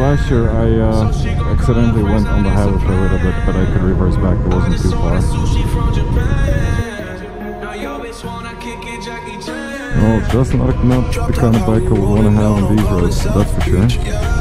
last year I accidentally went on the highway for a little bit, but I could reverse back. It wasn't too far. Well, that's not the kind of bike I would want to have on these roads, that's for sure.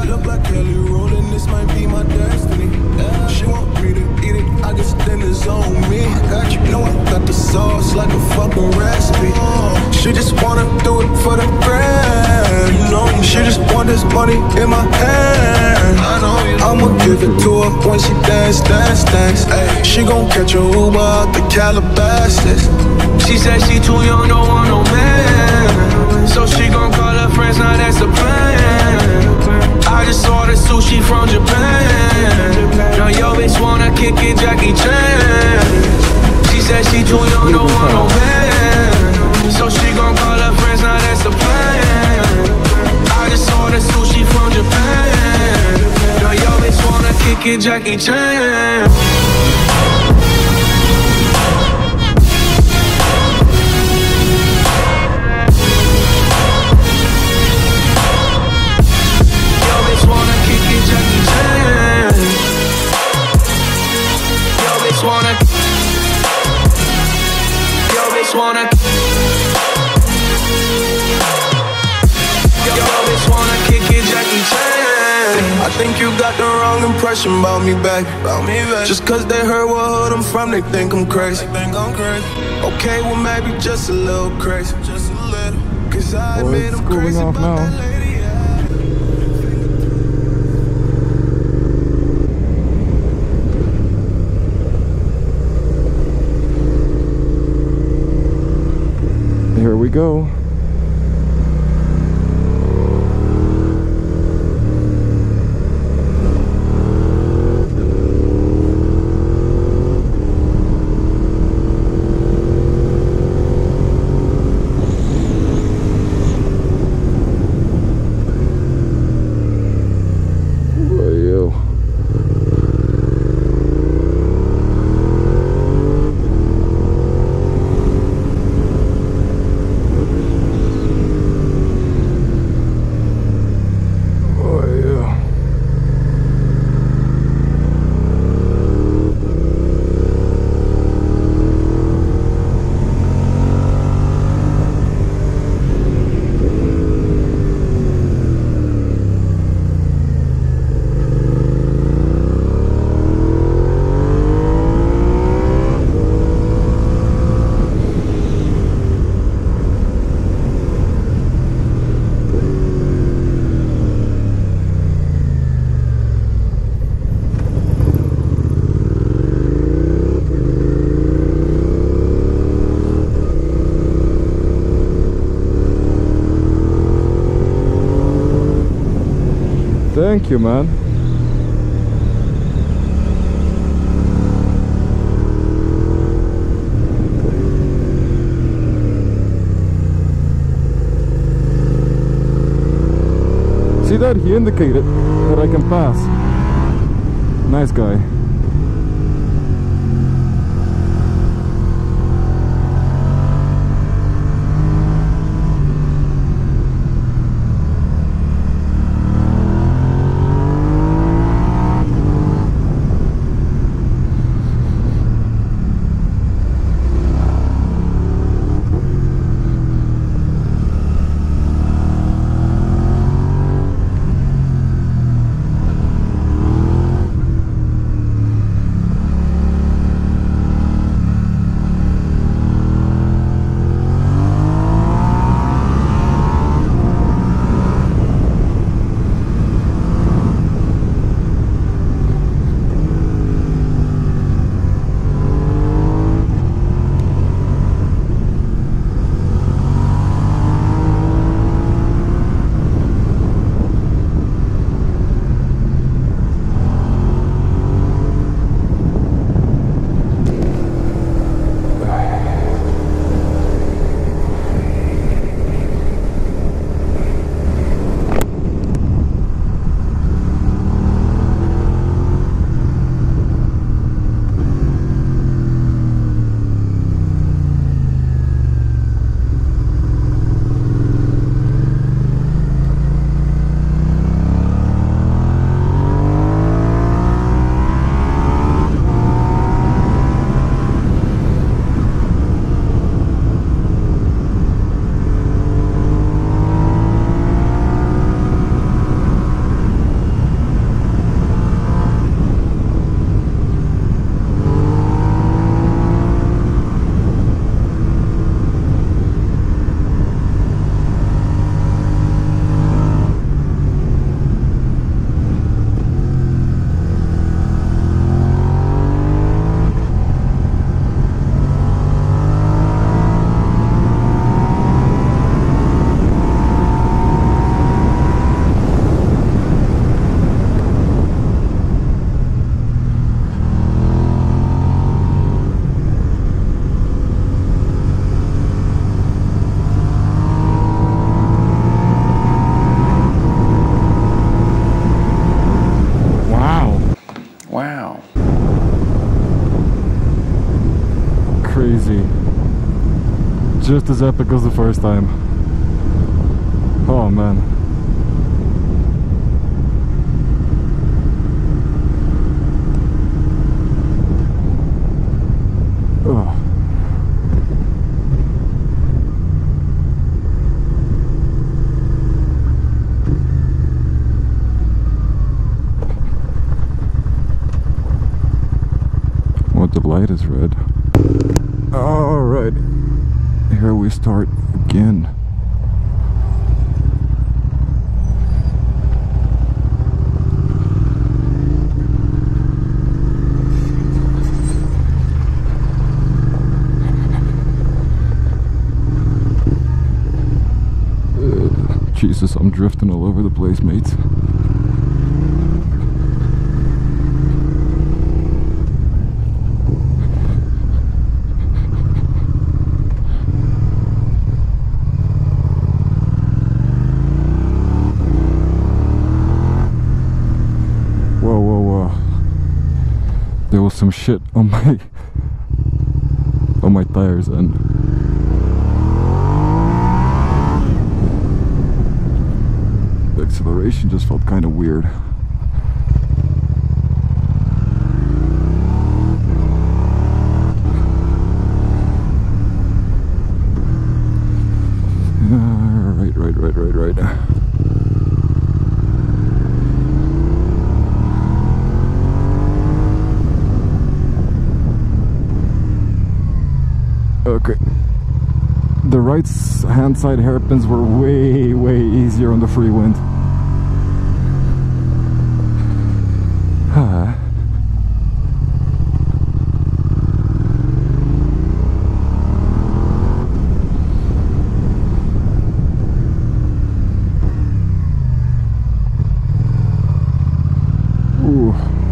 She want me to eat it, I guess then it's on me. I got you, know I got the sauce like a fucking recipe. She just wanna do it for the grand, you know. She just want this money in my hand. I know you. I'ma give it to her when she dance, dance, dance. Ay, she gon' catch a Uber out the Calabasas. She said she too young, don't want no man, so she gon' call her friends, now that's a plan. I just ordered sushi from Japan. Now yo bitch wanna kick it, Jackie Chan. She said she too young, don't want no man, so she gon' call her friends, now that's a plan. I just ordered sushi from Japan. Now yo bitch wanna kick it, Jackie Chan. I think you got the wrong impression about me, back. Just cause they heard what hood I'm from, they think I'm crazy. Okay, well maybe just a little crazy. Cause I admit I'm crazy about that lady. Here we go. Thank you, man. See that? He indicated that I can pass. Nice guy. just as epic as the first time. Oh man. Oh. What, the light is red. Alright, here we start again. Jesus, I'm drifting all over the place, mates. There was some shit on my tires, and the acceleration just felt kind of weird. Right. Okay. The right hand side hairpins were way easier on the free wind. Ooh.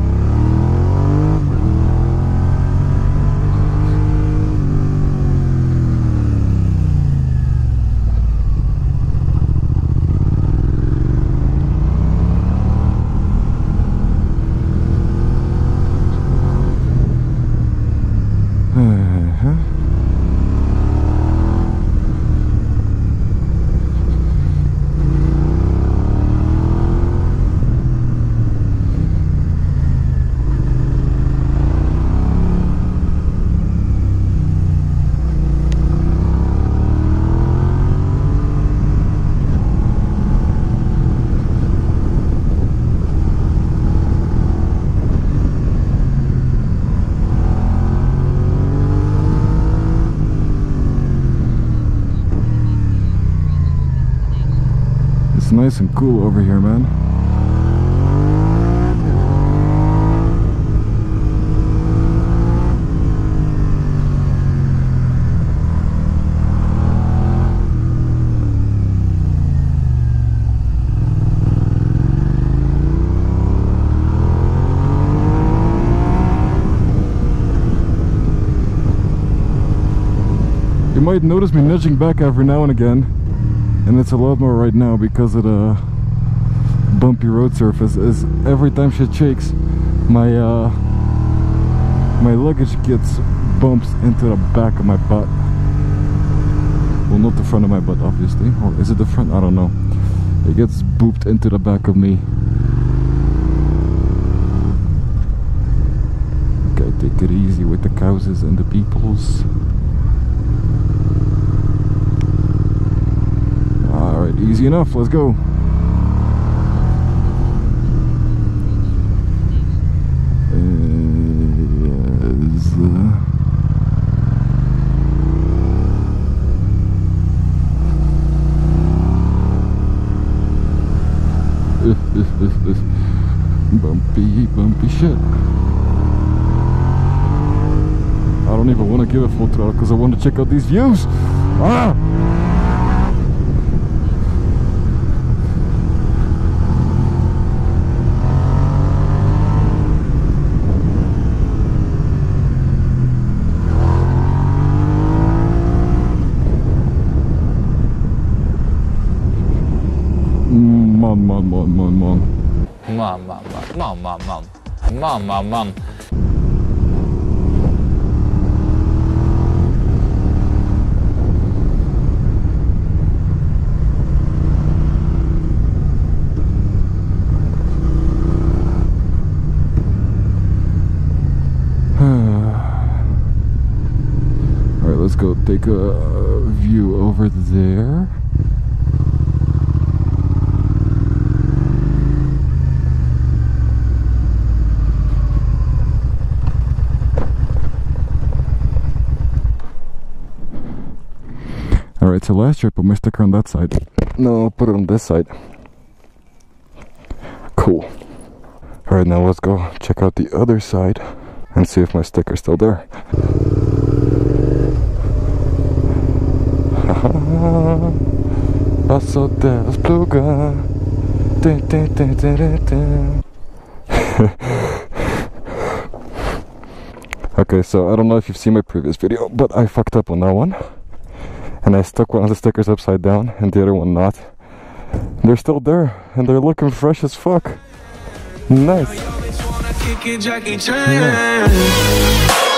It's nice and cool over here, man. You might notice me nudging back every now and again, and it's a lot more right now because of the bumpy road surface. Is every time shit shakes, my luggage gets bumps into the back of my butt. Well, not the front of my butt, obviously, or is it the front? I don't know. It gets booped into the back of me. Okay, take it easy with the cows and the peoples. Alright, easy enough, let's go. Bumpy shit. I don't even want to give it full throttle because I want to check out these views. Ah! Mom. take a view over there. Alright, so last year I put my sticker on that side. No, I'll put it on this side. Cool. Alright, now let's go check out the other side and see if my sticker's still there. Paso de las plugas. Okay, so I don't know if you've seen my previous video, but I fucked up on that one. And I stuck one of the stickers upside down and the other one not. They're still there and they're looking fresh as fuck. Nice. Yeah.